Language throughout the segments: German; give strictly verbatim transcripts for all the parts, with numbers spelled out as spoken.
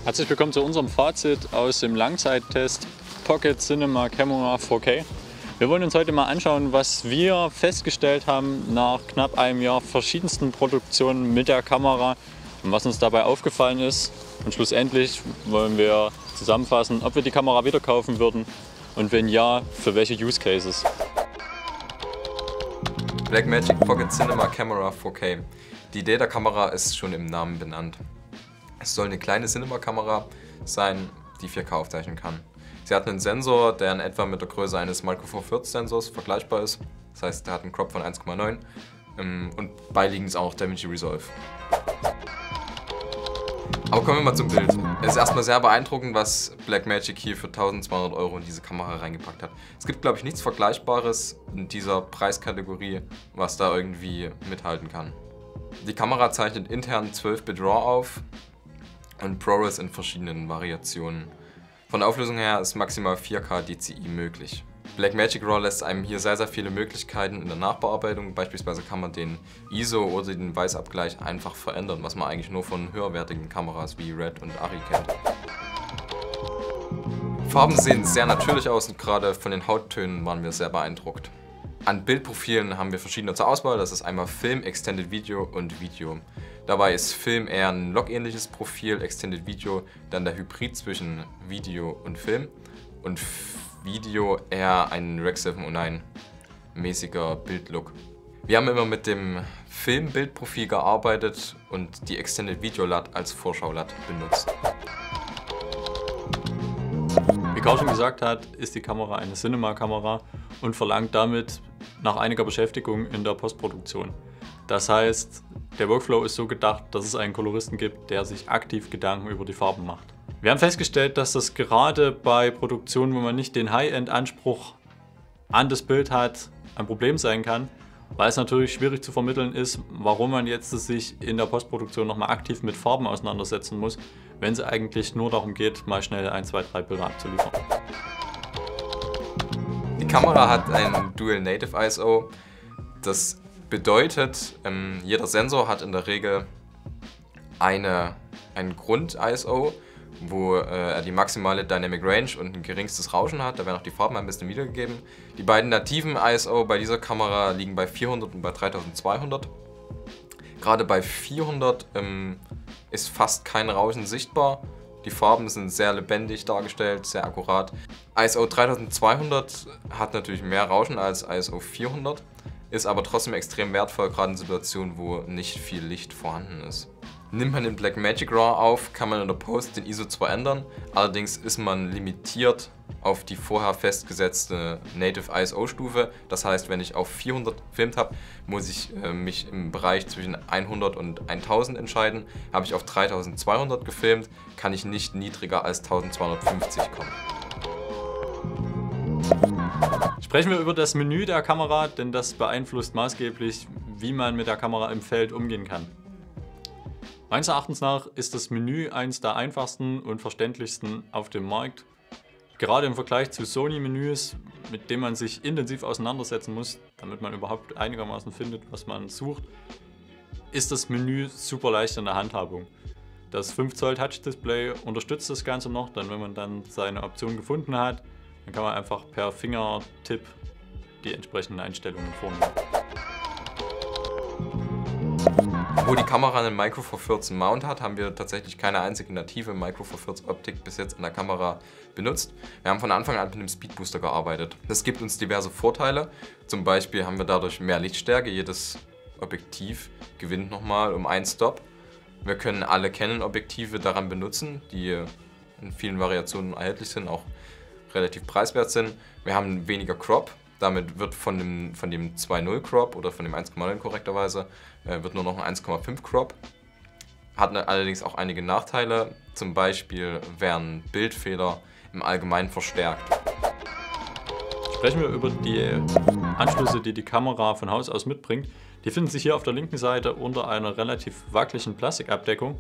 Herzlich willkommen zu unserem Fazit aus dem Langzeittest Pocket Cinema Camera vier K. Wir wollen uns heute mal anschauen, was wir festgestellt haben nach knapp einem Jahr verschiedensten Produktionen mit der Kamera und was uns dabei aufgefallen ist. Und schlussendlich wollen wir zusammenfassen, ob wir die Kamera wieder kaufen würden und wenn ja, für welche Use Cases. Blackmagic Pocket Cinema Camera vier K. Die Idee der Kamera ist schon im Namen benannt. Es soll eine kleine Cinema-Kamera sein, die vier K aufzeichnen kann. Sie hat einen Sensor, der in etwa mit der Größe eines Micro Four Thirds Sensors vergleichbar ist. Das heißt, der hat einen Crop von eins Komma neun und beiliegend ist auch DaVinci Resolve. Aber kommen wir mal zum Bild. Es ist erstmal sehr beeindruckend, was Blackmagic hier für eintausendzweihundert Euro in diese Kamera reingepackt hat. Es gibt, glaube ich, nichts Vergleichbares in dieser Preiskategorie, was da irgendwie mithalten kann. Die Kamera zeichnet intern zwölf Bit RAW auf und ProRes in verschiedenen Variationen. Von der Auflösung her ist maximal vier K D C I möglich. Blackmagic RAW lässt einem hier sehr, sehr viele Möglichkeiten in der Nachbearbeitung. Beispielsweise kann man den I S O oder den Weißabgleich einfach verändern, was man eigentlich nur von höherwertigen Kameras wie Red und Arri kennt. Farben sehen sehr natürlich aus und gerade von den Hauttönen waren wir sehr beeindruckt. An Bildprofilen haben wir verschiedene zur Auswahl. Das ist einmal Film, Extended Video und Video. Dabei ist Film eher ein Log-ähnliches Profil, Extended Video dann der Hybrid zwischen Video und Film und Video eher ein Rec sieben null neun mäßiger Bildlook. Wir haben immer mit dem Film-Bildprofil gearbeitet und die Extended Video L U T als Vorschau-L U T benutzt. Wie Karl schon gesagt hat, ist die Kamera eine Cinema-Kamera und verlangt damit nach einiger Beschäftigung in der Postproduktion. Das heißt, der Workflow ist so gedacht, dass es einen Koloristen gibt, der sich aktiv Gedanken über die Farben macht. Wir haben festgestellt, dass das gerade bei Produktionen, wo man nicht den High-End-Anspruch an das Bild hat, ein Problem sein kann, weil es natürlich schwierig zu vermitteln ist, warum man jetzt sich in der Postproduktion nochmal aktiv mit Farben auseinandersetzen muss, wenn es eigentlich nur darum geht, mal schnell ein, zwei, drei Bilder abzuliefern. Die Kamera hat ein Dual Native I S O. Das bedeutet, ähm, jeder Sensor hat in der Regel eine, einen Grund-I S O, wo äh, er die maximale Dynamic Range und ein geringstes Rauschen hat. Da werden auch die Farben ein bisschen wiedergegeben. Die beiden nativen I S O bei dieser Kamera liegen bei vierhundert und bei dreitausendzweihundert. Gerade bei vierhundert ähm, ist fast kein Rauschen sichtbar. Die Farben sind sehr lebendig dargestellt, sehr akkurat. I S O dreitausendzweihundert hat natürlich mehr Rauschen als I S O vierhundert, ist aber trotzdem extrem wertvoll, gerade in Situationen, wo nicht viel Licht vorhanden ist. Nimmt man den Blackmagic RAW auf, kann man in der Post den I S O zwar ändern, allerdings ist man limitiert auf die vorher festgesetzte Native I S O-Stufe. Das heißt, wenn ich auf vierhundert gefilmt habe, muss ich äh, mich im Bereich zwischen hundert und tausend entscheiden. Habe ich auf dreitausendzweihundert gefilmt, kann ich nicht niedriger als eintausendzweihundertfünfzig kommen. Sprechen wir über das Menü der Kamera, denn das beeinflusst maßgeblich, wie man mit der Kamera im Feld umgehen kann. Meines Erachtens nach ist das Menü eines der einfachsten und verständlichsten auf dem Markt. Gerade im Vergleich zu Sony-Menüs, mit denen man sich intensiv auseinandersetzen muss, damit man überhaupt einigermaßen findet, was man sucht, ist das Menü super leicht in der Handhabung. Das fünf Zoll Touch-Display unterstützt das Ganze noch, dann wenn man dann seine Option gefunden hat, dann kann man einfach per Fingertipp die entsprechenden Einstellungen vornehmen. Wo die Kamera einen Micro Four Thirds Mount hat, haben wir tatsächlich keine einzige native Micro Four Thirds Optik bis jetzt in der Kamera benutzt. Wir haben von Anfang an mit einem Speed Booster gearbeitet. Das gibt uns diverse Vorteile. Zum Beispiel haben wir dadurch mehr Lichtstärke. Jedes Objektiv gewinnt nochmal um einen Stop. Wir können alle Canon-Objektive daran benutzen, die in vielen Variationen erhältlich sind, auch relativ preiswert sind. Wir haben weniger Crop. Damit wird von dem, von dem zwei Komma null Crop oder von dem eins Komma neun korrekterweise äh, wird nur noch ein eins Komma fünf Crop. Hat allerdings auch einige Nachteile. Zum Beispiel werden Bildfehler im Allgemeinen verstärkt. Sprechen wir über die Anschlüsse, die die Kamera von Haus aus mitbringt. Die finden sich hier auf der linken Seite unter einer relativ wackeligen Plastikabdeckung.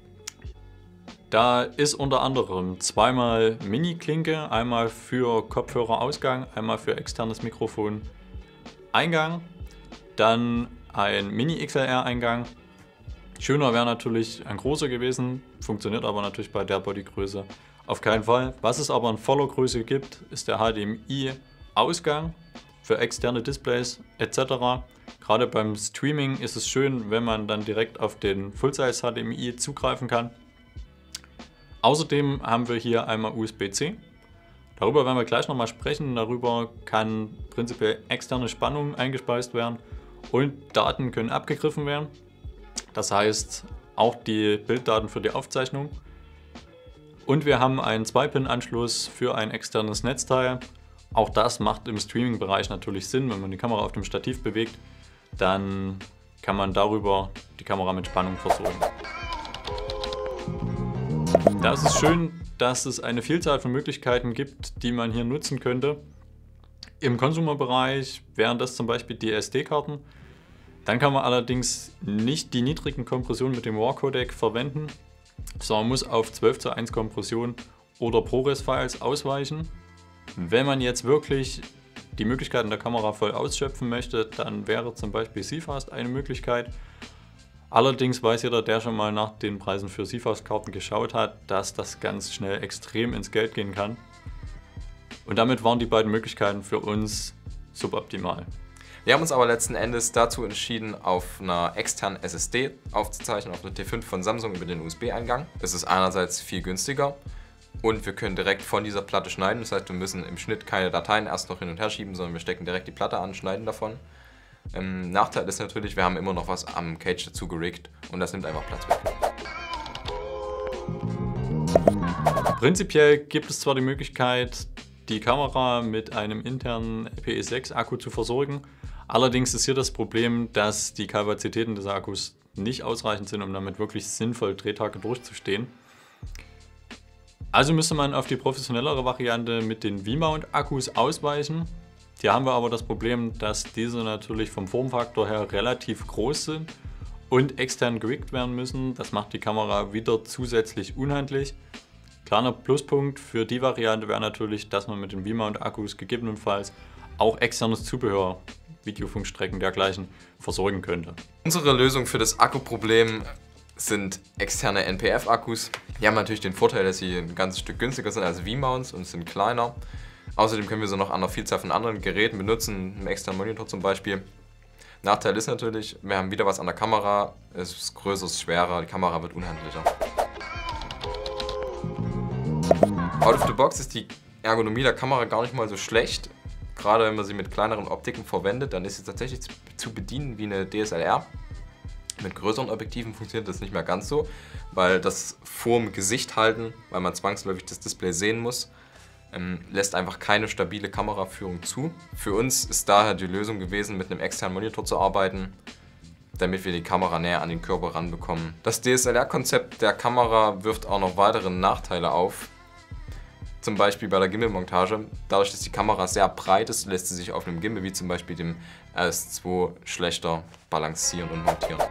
Da ist unter anderem zweimal Mini-Klinke, einmal für Kopfhörerausgang, einmal für externes Mikrofon Eingang, dann ein Mini-X L R-Eingang Schöner wäre natürlich ein großer gewesen, funktioniert aber natürlich bei der Bodygröße auf keinen Fall. Was es aber in voller Größe gibt, ist der H D M I-Ausgang für externe Displays et cetera. Gerade beim Streaming ist es schön, wenn man dann direkt auf den Full-Size H D M I zugreifen kann. Außerdem haben wir hier einmal U S B C. Darüber werden wir gleich nochmal sprechen. Darüber kann prinzipiell externe Spannung eingespeist werden und Daten können abgegriffen werden. Das heißt auch die Bilddaten für die Aufzeichnung. Und wir haben einen zwei Pin Anschluss für ein externes Netzteil. Auch das macht im Streaming-Bereich natürlich Sinn, wenn man die Kamera auf dem Stativ bewegt, dann kann man darüber die Kamera mit Spannung versorgen. Da ist es schön, dass es eine Vielzahl von Möglichkeiten gibt, die man hier nutzen könnte. Im Consumer-Bereich wären das zum Beispiel die S D-Karten. Dann kann man allerdings nicht die niedrigen Kompressionen mit dem RAW-Codec verwenden, sondern muss auf zwölf zu eins Kompression oder ProRes-Files ausweichen. Wenn man jetzt wirklich die Möglichkeiten der Kamera voll ausschöpfen möchte, dann wäre zum Beispiel CFast eine Möglichkeit. Allerdings weiß jeder, der schon mal nach den Preisen für CFast-Karten geschaut hat, dass das ganz schnell extrem ins Geld gehen kann. Und damit waren die beiden Möglichkeiten für uns suboptimal. Wir haben uns aber letzten Endes dazu entschieden, auf einer externen S S D aufzuzeichnen, auf einer T fünf von Samsung über den U S B-Eingang. Es ist einerseits viel günstiger und wir können direkt von dieser Platte schneiden. Das heißt, wir müssen im Schnitt keine Dateien erst noch hin und her schieben, sondern wir stecken direkt die Platte an, schneiden davon. Ähm, Nachteil ist natürlich, wir haben immer noch was am Cage dazu geriggt und das nimmt einfach Platz weg. Prinzipiell gibt es zwar die Möglichkeit, die Kamera mit einem internen I P S sechs Akku zu versorgen. Allerdings ist hier das Problem, dass die Kapazitäten des Akkus nicht ausreichend sind, um damit wirklich sinnvoll Drehtage durchzustehen. Also müsste man auf die professionellere Variante mit den V-Mount-Akkus ausweichen. Hier haben wir aber das Problem, dass diese natürlich vom Formfaktor her relativ groß sind und extern geriggt werden müssen. Das macht die Kamera wieder zusätzlich unhandlich. Kleiner Pluspunkt für die Variante wäre natürlich, dass man mit den V-Mount-Akkus gegebenenfalls auch externes Zubehör, Videofunkstrecken dergleichen versorgen könnte. Unsere Lösung für das Akkuproblem sind externe N P F-Akkus. Die haben natürlich den Vorteil, dass sie ein ganzes Stück günstiger sind als V-Mounts und sind kleiner. Außerdem können wir sie noch an einer Vielzahl von anderen Geräten benutzen, einen externen Monitor zum Beispiel. Nachteil ist natürlich, wir haben wieder was an der Kamera, es ist größer, es ist schwerer, die Kamera wird unhandlicher. Out of the box ist die Ergonomie der Kamera gar nicht mal so schlecht. Gerade wenn man sie mit kleineren Optiken verwendet, dann ist sie tatsächlich zu bedienen wie eine D S L R. Mit größeren Objektiven funktioniert das nicht mehr ganz so, weil das vorm Gesicht halten, weil man zwangsläufig das Display sehen muss, ähm, lässt einfach keine stabile Kameraführung zu. Für uns ist daher die Lösung gewesen, mit einem externen Monitor zu arbeiten, damit wir die Kamera näher an den Körper ranbekommen. Das D S L R-Konzept der Kamera wirft auch noch weitere Nachteile auf. Zum Beispiel bei der Gimbal-Montage. Dadurch, dass die Kamera sehr breit ist, lässt sie sich auf einem Gimbal wie zum Beispiel dem R S zwei schlechter balancieren und montieren.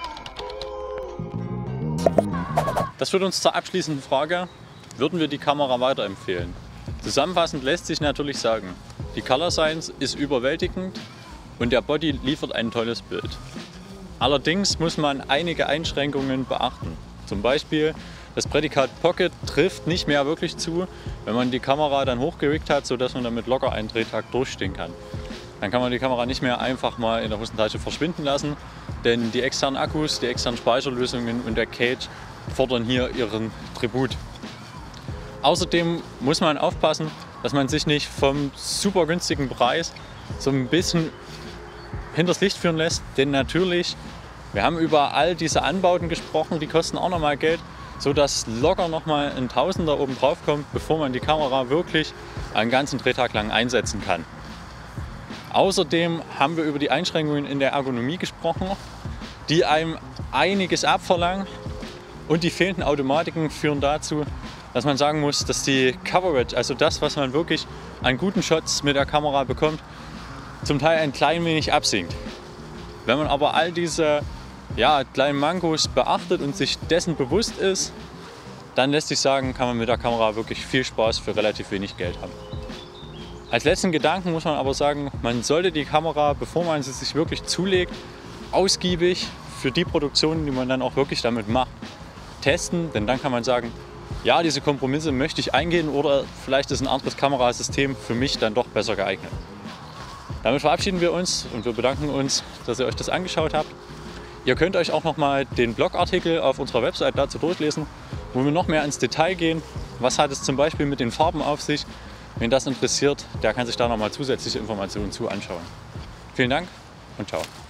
Das führt uns zur abschließenden Frage: Würden wir die Kamera weiterempfehlen? Zusammenfassend lässt sich natürlich sagen, die Color Science ist überwältigend und der Body liefert ein tolles Bild. Allerdings muss man einige Einschränkungen beachten. Zum Beispiel das Prädikat Pocket trifft nicht mehr wirklich zu, wenn man die Kamera dann hochgeriggt hat, sodass man damit locker einen Drehtag durchstehen kann. Dann kann man die Kamera nicht mehr einfach mal in der Hosentasche verschwinden lassen, denn die externen Akkus, die externen Speicherlösungen und der Cage fordern hier ihren Tribut. Außerdem muss man aufpassen, dass man sich nicht vom super günstigen Preis so ein bisschen hinters Licht führen lässt, denn natürlich, wir haben über all diese Anbauten gesprochen, die kosten auch nochmal Geld, sodass locker nochmal ein Tausender oben drauf kommt, bevor man die Kamera wirklich einen ganzen Drehtag lang einsetzen kann. Außerdem haben wir über die Einschränkungen in der Ergonomie gesprochen, die einem einiges abverlangen, und die fehlenden Automatiken führen dazu, dass man sagen muss, dass die Coverage, also das, was man wirklich an guten Shots mit der Kamera bekommt, zum Teil ein klein wenig absinkt. Wenn man aber all diese ja, kleinen Mankos beachtet und sich dessen bewusst ist, dann lässt sich sagen, kann man mit der Kamera wirklich viel Spaß für relativ wenig Geld haben. Als letzten Gedanken muss man aber sagen, man sollte die Kamera, bevor man sie sich wirklich zulegt, ausgiebig für die Produktionen, die man dann auch wirklich damit macht, testen. Denn dann kann man sagen, ja, diese Kompromisse möchte ich eingehen oder vielleicht ist ein anderes Kamerasystem für mich dann doch besser geeignet. Damit verabschieden wir uns und wir bedanken uns, dass ihr euch das angeschaut habt. Ihr könnt euch auch noch mal den Blogartikel auf unserer Website dazu durchlesen, wo wir noch mehr ins Detail gehen. Was hat es zum Beispiel mit den Farben auf sich? Wen das interessiert, der kann sich da noch mal zusätzliche Informationen zu anschauen. Vielen Dank und ciao.